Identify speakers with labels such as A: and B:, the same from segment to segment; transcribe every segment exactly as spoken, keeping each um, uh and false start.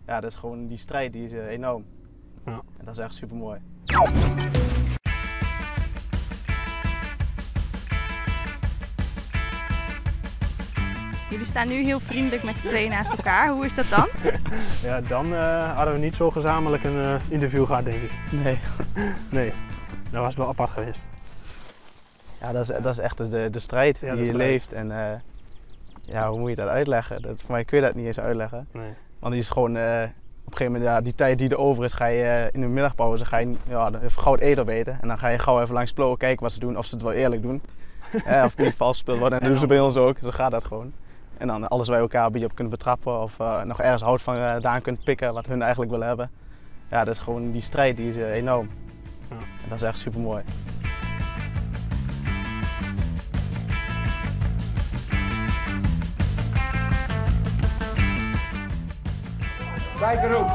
A: ja, dat is gewoon die strijd die is uh, enorm.
B: Ja.
A: En dat is echt super mooi.
C: Jullie staan nu heel vriendelijk met z'n tweeën naast elkaar. Hoe is dat dan?
B: Ja, dan uh, hadden we niet zo gezamenlijk een uh, interview gehad, denk ik.
A: Nee.
B: Nee, dat was wel apart geweest.
A: Ja, dat is, dat is echt de, de strijd
B: ja,
A: die
B: de
A: je
B: strijd.
A: leeft. En uh, ja, hoe moet je dat uitleggen? Dat, voor mij kun je dat niet eens uitleggen.
B: Nee.
A: Want die is gewoon, uh, op een gegeven moment, ja, die tijd die er over is, ga je uh, in de middagpauze ga je, ja, even gauw het eten opeten. En dan ga je gauw even langs Plo kijken wat ze doen, of ze het wel eerlijk doen. ja, of het niet vals gespeeld wordt. En dat doen ze bij ons ook, zo gaat dat gewoon. En dan alles waar je elkaar een beetje op kunnen betrappen of uh, nog ergens hout van uh, daan kunt pikken wat hun eigenlijk willen hebben. Ja, dat is gewoon die strijd die is uh, enorm.
B: Ja.
A: En dat is echt super mooi.
D: Kijk erop!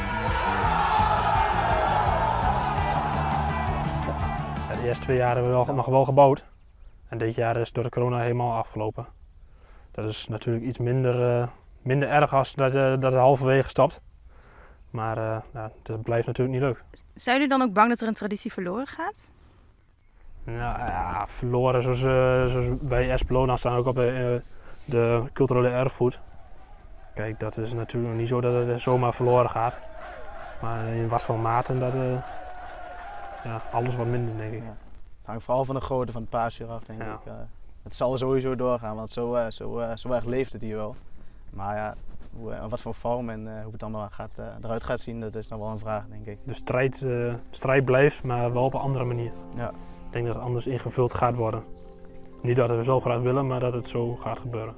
B: Ja, de eerste twee jaar hebben we nog, nog wel gebouwd. En dit jaar is door de corona helemaal afgelopen. Dat is natuurlijk iets minder, uh, minder erg als dat, uh, dat het halverwege stopt. Maar uh, nou, dat blijft natuurlijk niet leuk.
C: Zijn jullie dan ook bang dat er een traditie verloren gaat?
B: Nou ja, verloren zoals, uh, zoals wij S Plo dan staan ook op de, uh, de culturele erfgoed. Kijk, dat is natuurlijk niet zo dat het zomaar verloren gaat. Maar in wat voor mate, dat uh, ja, alles wat minder, denk ik.
A: Ja. Het hangt vooral van de grootte van het paasvuur af, denk
B: Ja.
A: ik. Uh, het zal sowieso doorgaan, want zo, uh, zo, uh, zo erg leeft het hier wel. Maar ja, hoe, uh, wat voor vorm en uh, hoe het allemaal gaat, uh, eruit gaat zien, dat is nog wel een vraag, denk ik.
B: De strijd, uh, strijd blijft, maar wel op een andere manier.
A: Ja.
B: Ik denk dat het anders ingevuld gaat worden. Niet dat we zo graag willen, maar dat het zo gaat gebeuren.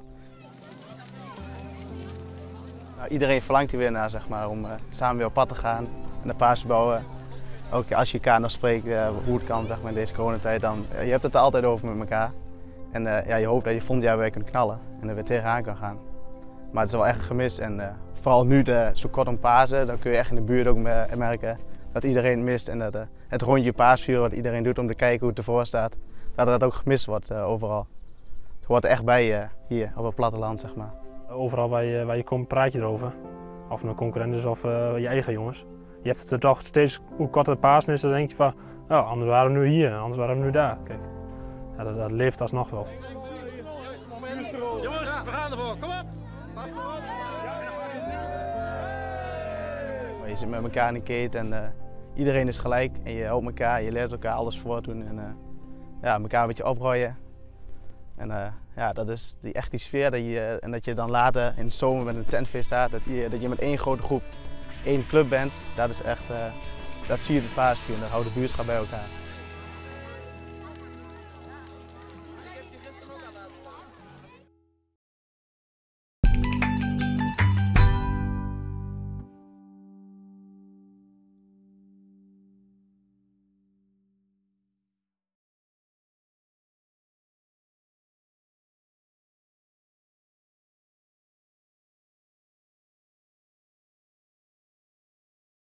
A: Nou, iedereen verlangt hier weer naar, zeg maar, om uh, samen weer op pad te gaan en de paas te bouwen. Ook als je elkaar nog spreekt, uh, hoe het kan, zeg maar, in deze coronatijd, dan uh, je hebt het er altijd over met elkaar. En uh, ja, je hoopt dat je volgend jaar weer kunt knallen en er weer tegenaan kan gaan. Maar het is wel echt een gemis en uh, vooral nu de, zo kort om Pasen, dan kun je echt in de buurt ook merken dat iedereen het mist en dat uh, het rondje paasvuur wat iedereen doet om te kijken hoe het ervoor staat, dat dat ook gemist wordt uh, overal. Het hoort er echt bij uh, hier op het platteland, zeg maar.
B: Overal waar je, waar je komt praat je erover. Of het een concurrent is of uh, je eigen jongens. Je hebt het toch steeds, hoe korter de Pasen is, dan denk je van, oh, anders waren we nu hier, anders waren we nu daar. Kijk, ja, dat, dat leeft alsnog wel.
D: Jongens, we gaan ervoor, kom op!
A: Je zit met elkaar in een keten en uh, iedereen is gelijk en je helpt elkaar, je leert elkaar alles voor doen en uh, ja, elkaar een beetje oprooien. En uh, ja, dat is die, echt die sfeer dat je, en dat je dan later in de zomer met een tentfeest staat, dat je, dat je met één grote groep, één club bent, dat is echt, uh, dat zie je op het paasvuur en dat houdt de buurtschap bij elkaar.